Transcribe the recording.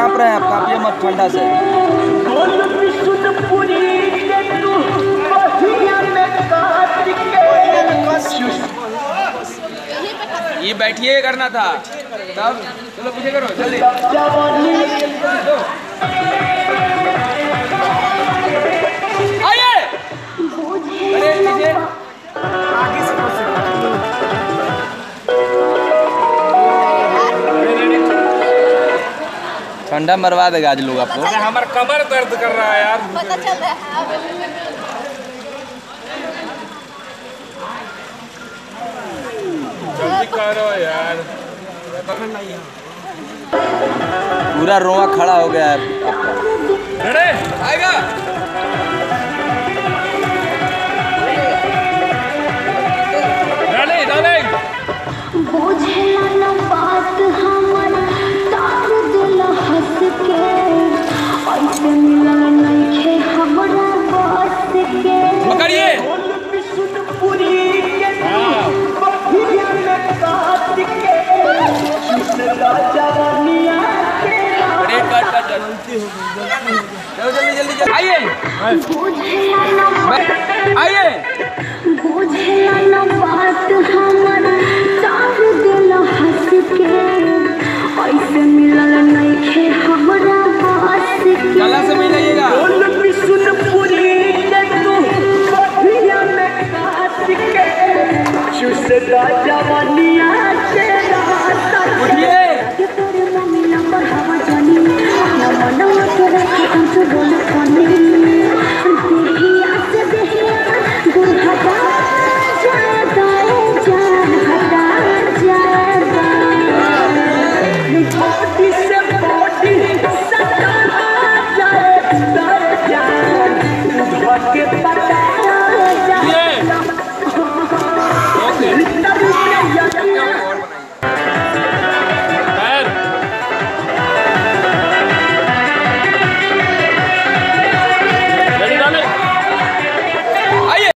कांप रहे हैं आप, कांपिए मत ठंडा से। ये बैठिए करना था तब, चलो पीछे करो जल्दी। आइए अरे पीछे आगे से ठंडा मरवा देगा आज लोग आपको। हमारा कमर दर्द कर रहा है यार, पता चल रहा है। जल्दी करो यार, पूरा रोआ खड़ा हो गया है आपका। अरे आएगा डाले डाले पकड़िए। जल्दी जल्दी जल्दी आइए आइए। ऐसे मिलल नहीं खे हम